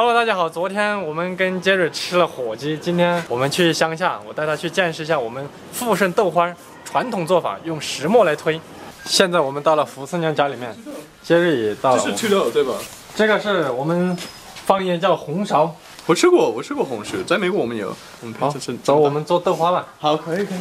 Hello， 大家好。昨天我们跟杰瑞吃了火鸡，今天我们去乡下，我带他去见识一下我们富盛豆花传统做法，用石磨来推。现在我们到了福次娘家里面，杰瑞也到了。 这是土豆对吧？ 这个是我们方言叫红苕。 我吃过红薯，在美国我们有。我们好，走，我们做豆花吧。 好，可以。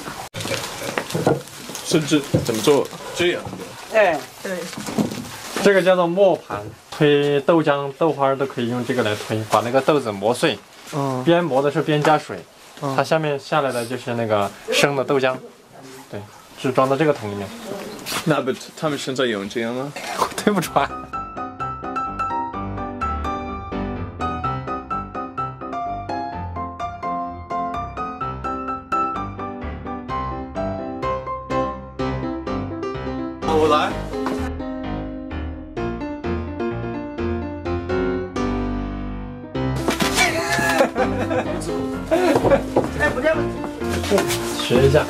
甚至怎么做这样的？ 哎，对。 这个叫做磨盘，推豆浆、豆花都可以用这个来推，把那个豆子磨碎。边磨的时候边加水，它下面下来的就是那个生的豆浆。对，是装到这个桶里面。 那不，他们现在用这样吗？ 我推不穿。 我来。 哎，不对， 学一下。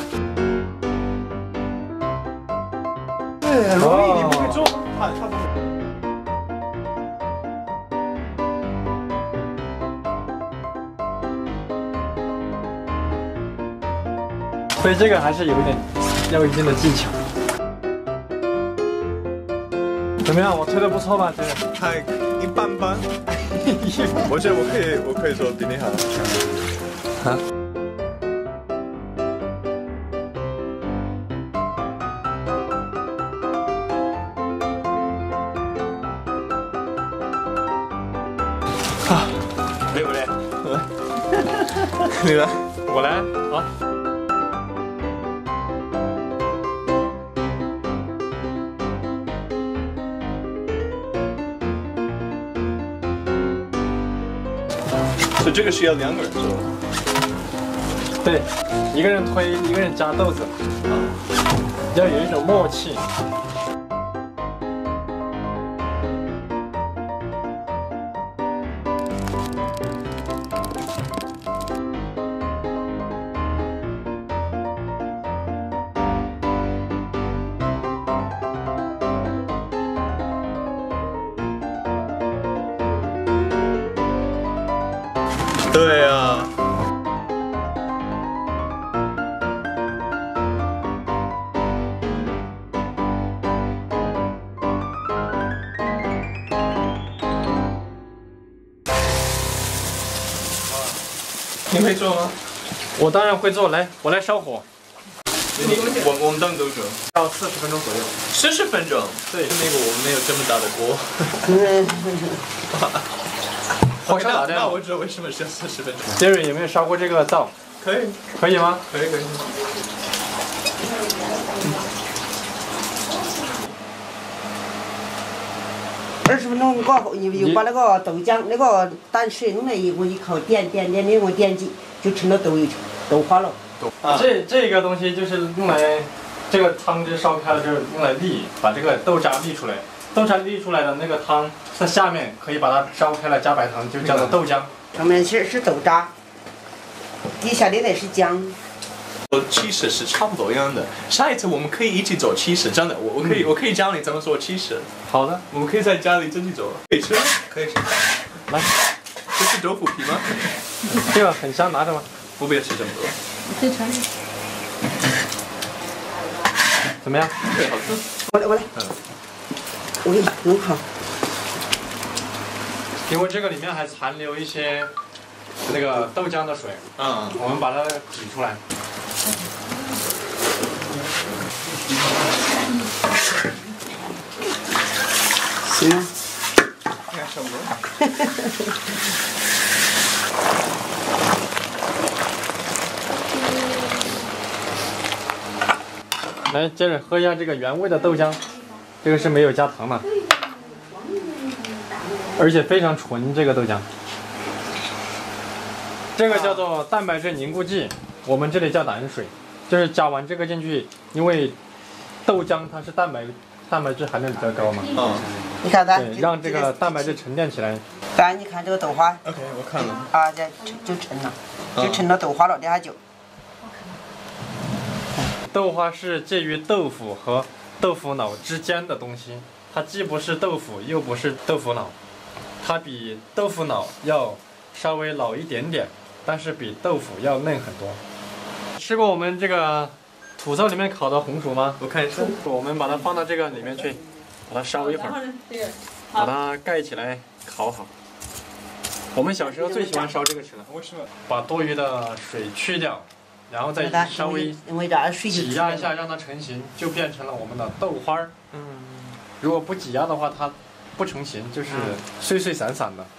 很容易，你不会做。 所以这个还是要一定的技巧。怎么样？我推的不错吧？这个还一般般。我觉得我可以做比你好。 啊？啊，累不累？ 你来， 我来。好。 所以这个是要2个人做。 对，一个人推，一个人加豆子，要有一种默契。 对啊。你会做吗？ 我当然会做，来，我来烧火。 我们等多久？ 要40分钟左右。 40分钟。 对， 那个我们没有这么大的锅。 火烧打掉。 那我知道为什么是要40分钟。 杰瑞有没有烧过这个灶？ 可以。 可以吗？ 可以。 20分钟过后，你就把那个豆浆、那个淡水弄来一口点，你用点击就成了豆花了。 这个东西就是用来，这个汤汁烧开了就是用来沥，把这个豆渣沥出来。豆渣沥出来的那个汤，在下面可以把它烧开了，加白糖就叫做豆浆。 上面是豆渣，底下的那是浆。 起司是差不多一样的。下一次我们可以一起做起司，真的，我可以教你怎么做起司。 好的， 我们可以在家里自己做。可以吃吗？可以吃。 来， 这是豆腐皮吗？ 这个很香，拿着吗？ 不必吃这么多。 可以穿。 怎么样？ 对，好吃。 我来。我给你弄好。 因为这个里面还残留一些那个豆浆的水，我们把它挤出来。 行吗？ 看什么？ 来，接着喝一下这个原味的豆浆，这个是没有加糖的，而且非常纯。这个豆浆，这个叫做蛋白质凝固剂，我们这里叫胆水，就是加完这个进去，因为豆浆它是蛋白质含量比较高嘛。 你看它， 对，让这个蛋白质沉淀起来。 刚你看这个豆花。 OK， 我看了。 啊，这就成了，就成了豆花了，等下就。 豆花是介于豆腐和豆腐脑之间的东西，它既不是豆腐，又不是豆腐脑。 它比豆腐脑要稍微老一点点，但是比豆腐要嫩很多。吃过我们这个土豆里面烤的红薯吗？ 我看一下。 我们把它放到这个里面去，把它烧一会儿，把它盖起来烤好。我们小时候最喜欢烧这个吃了。 为什么？ 把多余的水去掉，然后再稍微挤压一下，让它成型，就变成了我们的豆花儿。如果不挤压的话，它不成型，就是碎碎散散的。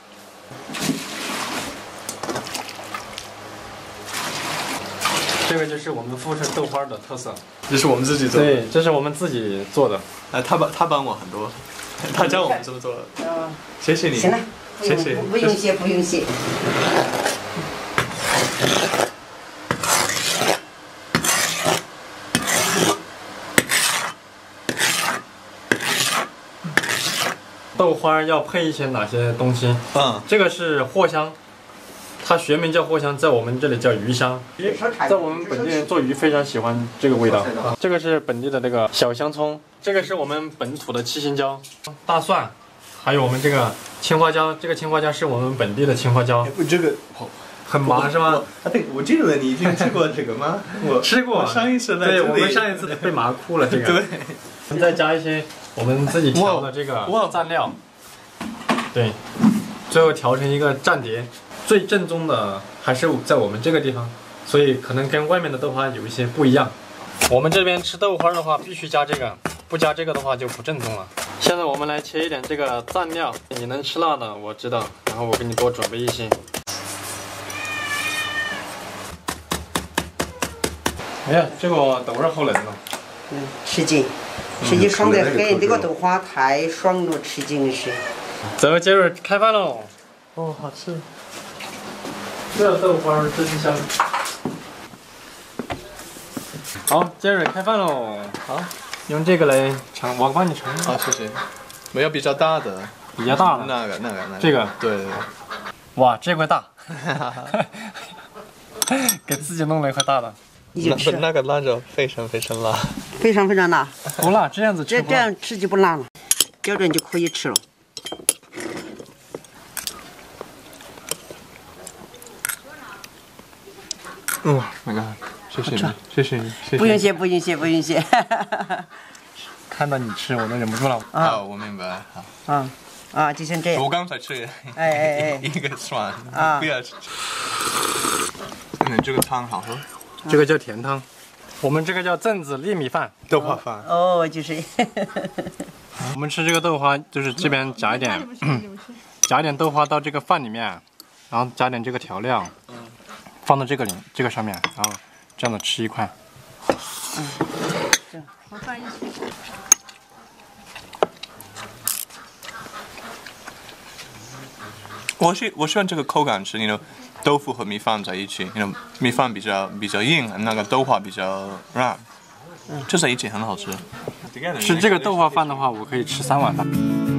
这个就是我们富士豆花的特色， 这是我们自己做的。 对，这是我们自己做的。 他帮我很多，他教我们怎么做的。谢谢你。 行了， 谢谢。 不用谢，不用谢。 豆花要配一些哪些东西？这个是藿香。它学名叫藿香，在我们这里叫鱼香。在我们本地人做鱼非常喜欢这个味道。这个是本地的这个小香葱，这个是我们本土的七星椒、大蒜，还有我们这个青花椒。这个青花椒是我们本地的青花椒。 这个很麻是吗？ 对，我记得你已经吃过这个吗？我吃过。 上一次对，我们上一次被麻哭了这个。 对。 我们再加一些我们自己调的这个蘸料。对，最后调成一个蘸碟。最正宗的还是在我们这个地方，所以可能跟外面的豆花有一些不一样。我们这边吃豆花的话，必须加这个，不加这个的话就不正宗了。现在我们来切一点这个蘸料，你能吃辣的我知道，然后我给你多准备一些。哎呀，这个豆味好嫩哦。 吃劲，爽得很。这个豆花太爽了，吃劲是。 走，杰瑞开饭喽。 哦，好吃。 这豆花真香。好，杰瑞开饭喽。好，用这个来盛，我帮你盛。 好，谢谢。我要比较大的。 比较大的。 那个。 这个。 对。 哇，这块大。给自己弄了一块大的。 那个辣椒非常非常辣。 非常非常辣。 不辣，这样子吃。 这样吃就不辣了，标准就可以吃了。 那个，谢谢你，谢谢你，谢谢。 不用谢，不用谢，不用谢。 看到你吃，我都忍不住了。 啊，我明白。好。 就像这样。 我刚才吃。一个蒜。不要吃。这个汤好喝。 这个叫甜汤，我们这个叫镇子粒米饭、 豆花饭。 哦，就是。 我们吃这个豆花，就是这边夹一点，夹一点豆花到这个饭里面，然后加点这个调料。放到这个上面，然后这样子吃一块。 我放一起。 我喜欢这个口感是，豆腐和米饭在一起，米饭比较硬，那个豆花比较软，这在一起很好吃。 吃这个豆花饭的话，我可以吃3碗饭。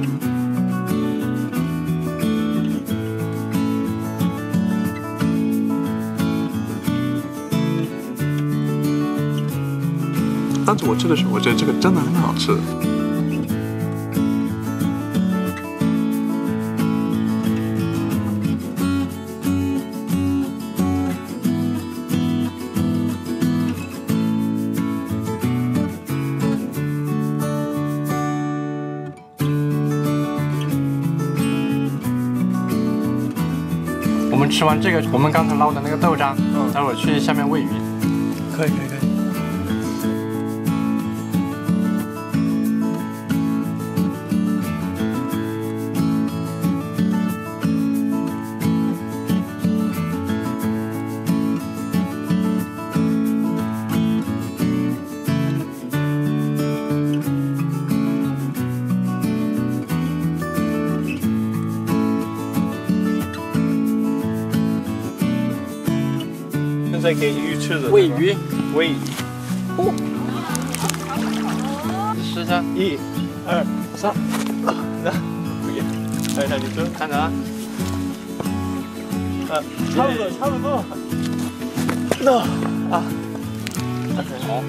但是我吃的时候，我觉得这个真的很好吃。 我们吃完这个，我们刚才捞的那个豆渣，待会儿去下面喂鱼。 可以。在给鱼吃的。 喂鱼。 喂。 试一下。 1、2、3。那，看一下你吃， 看着啊。 差不多。那啊。好。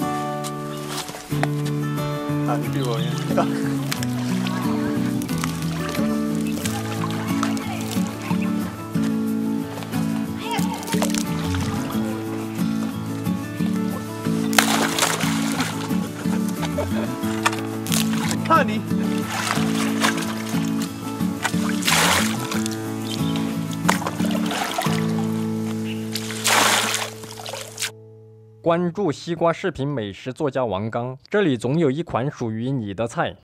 你比我厉害。 怕你。 关注西瓜视频美食作家王刚，这里总有一款属于你的菜。